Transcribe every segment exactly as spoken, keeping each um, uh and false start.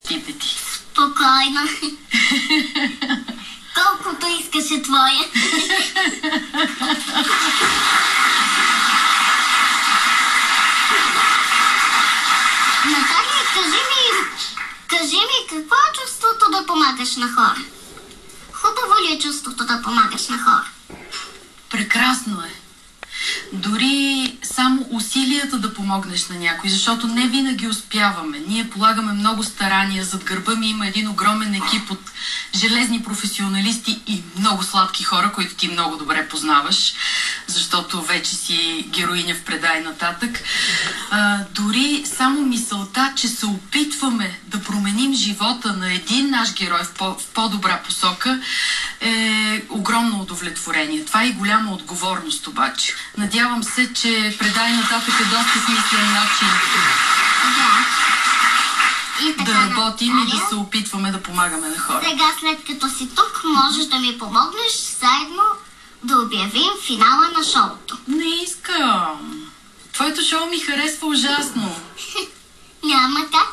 тите ти? Спокойно. Колкото искаше твоя. Наталия, кажи ми, кажи ми, какво е чувството да помагаш на хора? Хубаво ли е чувството да помагаш на хора? Прекрасно е. Дори само усилията да помогнеш на някой, защото не винаги успяваме. Ние полагаме много старания. Зад гърба ми има един огромен екип от железни професионалисти и много сладки хора, които ти много добре познаваш, защото вече си героиня в Предай нататък. А, дори само мисълта, че се опитваме да променим живота на един наш герой в, по- в по-добра посока, е огромно удовлетворение. Това е и голяма отговорност обаче. Надявам се, че Предай нататък е доста смислен начин Да. И така, да работим Наталия, и да се опитваме да помагаме на хора. сега, след като си тук, можеш да ми помогнеш заедно да обявим финала на шоуто. Не искам. Твоето шоу ми харесва ужасно. Няма как.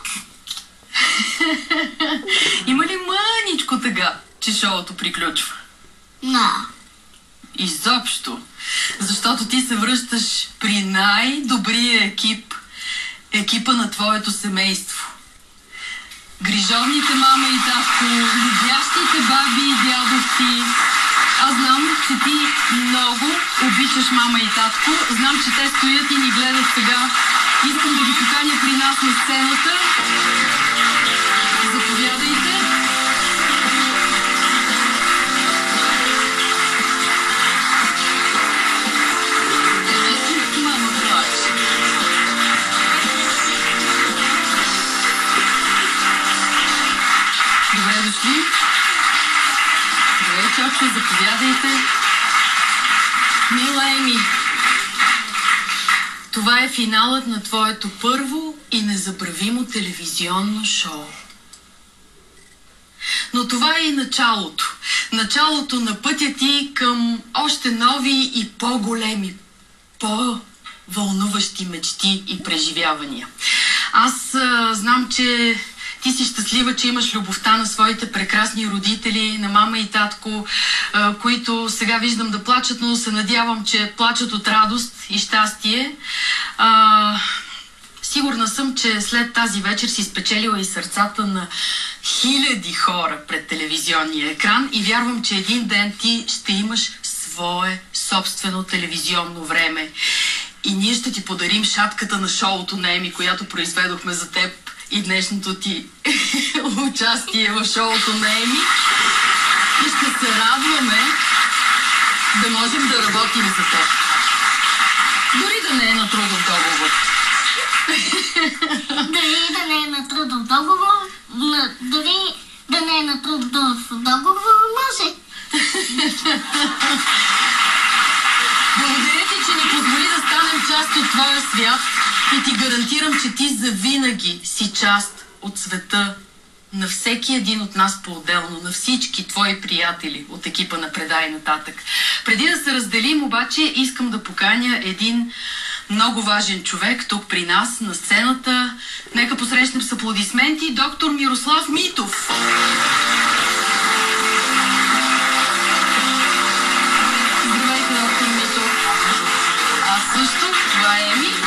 Има ли мъничко тъга, че шоуто приключва? Да. Изобщо. Защото ти се връщаш при най-добрия екип. Екипа на твоето семейство. Грижовните мама и татко, любящите баби и дядовци. Аз знам, че ти много обичаш мама и татко. Знам, че те стоят и ни гледат сега. Искам да ги поканя при нас на сцената. Заповядайте. Мама плаче. Добре дошли. Добре, чочо, заповядайте. Мила Еми, това е финалът на твоето първо и незабравимо телевизионно шоу. Но това е и началото. Началото на пътя ти към още нови и по-големи, по-вълнуващи мечти и преживявания. Аз а, знам, че ти си щастлива, че имаш любовта на своите прекрасни родители, на мама и татко, а, които сега виждам да плачат, но се надявам, че плачат от радост и щастие. А, сигурна съм, че след тази вечер си спечелила и сърцата на хиляди хора пред телевизионния екран и вярвам, че един ден ти ще имаш свое собствено телевизионно време. И ние ще ти подарим шапката на шоуто на Еми, която произведохме за теб и днешното ти участие в шоуто на Еми. И ще се радваме да можем да работим за теб. Дори да не е на трудов договор. Дори да не е на трудов договор, на, дори да не е на трудов договор, може. Благодаря ти, че ни позволи да станем част от твоя свят и ти гарантирам, че ти завинаги си част от света на всеки един от нас по-отделно, на всички твои приятели от екипа на Предай нататък. Преди да се разделим, обаче, искам да поканя един много важен човек тук при нас на сцената. Нека посрещнем с аплодисменти доктор Мирослав Митов. Здравейте, доктор Митов. Аз също. Това е Еми.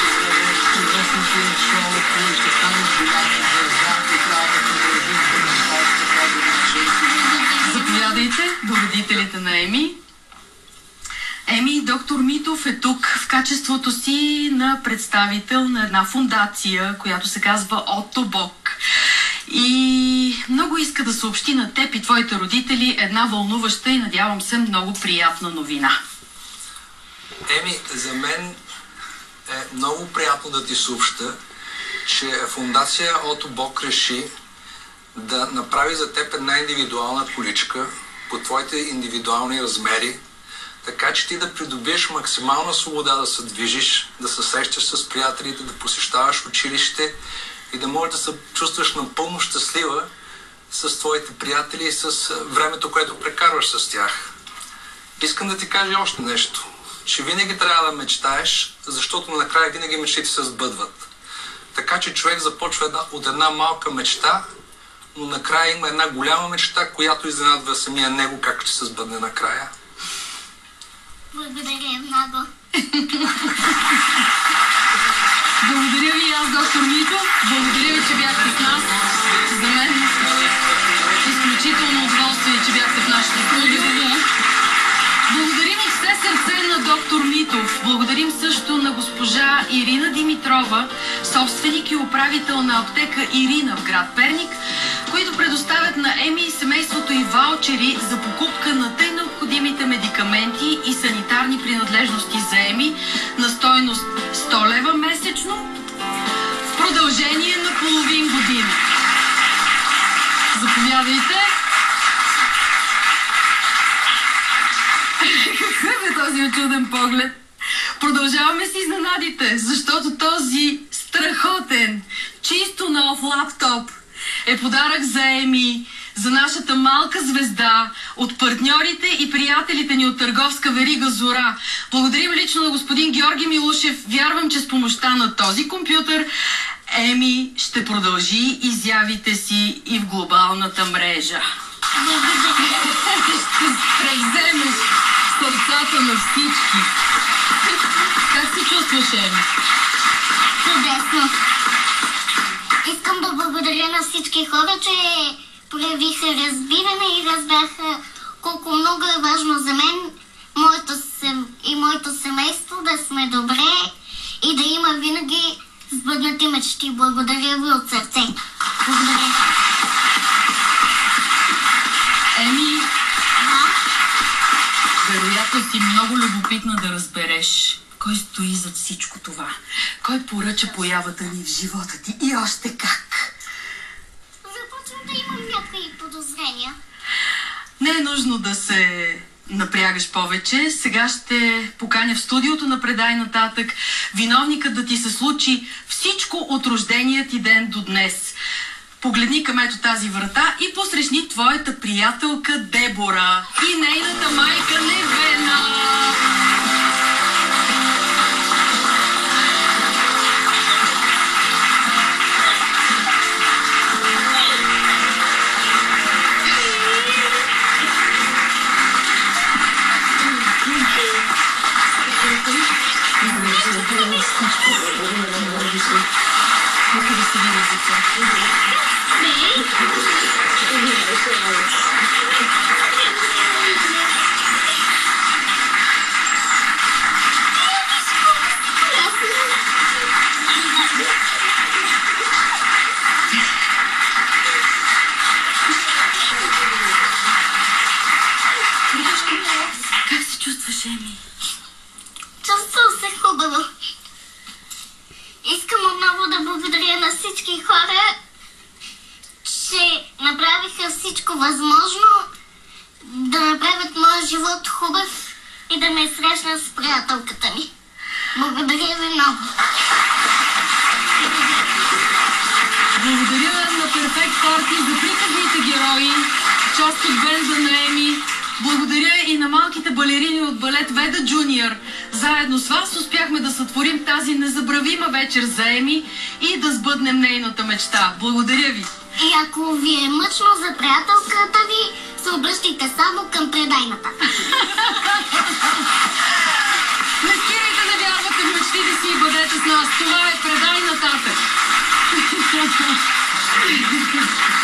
Заповядайте до родителите на Еми. Еми, доктор Митов е тук в качеството си на представител на една фондация, която се казва Отто Бог. И много иска да съобщи на теб и твоите родители една вълнуваща и, надявам се, много приятна новина. Еми, за мен е много приятно да ти съобща, че фондация Отто Бог реши да направи за теб една индивидуална количка по твоите индивидуални размери, така че ти да придобиеш максимална свобода да се движиш, да се срещаш с приятелите, да посещаваш училище и да можеш да се чувстваш напълно щастлива с твоите приятели и с времето, което прекарваш с тях. Искам да ти кажа още нещо, че винаги трябва да мечтаеш, защото накрая винаги мечтите се сбъдват. Така че човек започва една, от една малка мечта, но накрая има една голяма мечта, която изненадва самия него как ще се сбъдне накрая. Благодаря много. Благодаря ви и аз, доктор Митов. Благодаря ви, че бяхте с нас. За мен изключително удоволствие, че бяхте в нашата студия. Благодарим от все сърце на доктор Митов. Благодарим също на госпожа Ирина Димитрова, собственик и управител на аптека Ирина в град Перник, които предоставят на Еми и семейството и ваучери за покупка на тъй необходимите медикаменти и санитарни принадлежности за Еми на стойност сто лева месечно в продължение на половин година. Заповядайте! Какъв е този очуден поглед? Продължаваме с изненадите, защото този страхотен, чисто нов лаптоп е подарък за Еми, за нашата малка звезда, от партньорите и приятелите ни от търговска верига Зора. Благодарим лично на господин Георги Милушев. Вярвам, че с помощта на този компютър Еми ще продължи изявите си и в глобалната мрежа. Ще превземеш сърцата на всички. Как се чувстваш, Еми? Чудесно. Искам да благодаря на всички хора, че проявиха разбиране и разбраха колко много е важно за мен моето сем... и моето семейство да сме добре и да има винаги сбъднати мечти. Благодаря ви от сърце. Благодаря. Еми, Да? вероятно си много любопитна да разбереш кой стои зад всичко това. Кой поръча появата ни в живота ти и още как. Започвам да имам някакви подозрения. Не е нужно да се напрягаш повече. Сега ще поканя в студиото на Предай нататък виновникът да ти се случи всичко от рождения ти ден до днес. Погледни към ето тази врата и посрещни твоята приятелка Дебора и нейната майка Невена. Нека да се види за това. Как се чувстваш, Еми? Чувствам се хубаво. Искам отново да благодаря на всички хора, че направиха всичко възможно да направят моя живот хубав и да ме срещнат с приятелката ми. Благодаря ви много. Благодаря на Perfect Party за приказните герои, част от бенда на Еми. Благодаря и на малките балерини от балет Веда Джуниор. Заедно с вас успяхме да сътворим тази незабравима вечер за Еми и да сбъднем нейната мечта. Благодаря ви! И ако ви е мъчно за приятелката ви, се обръщайте само към Предай нататък. Не спирайте да вярвате в мечтите си и бъдете с нас. Това е Предай нататък.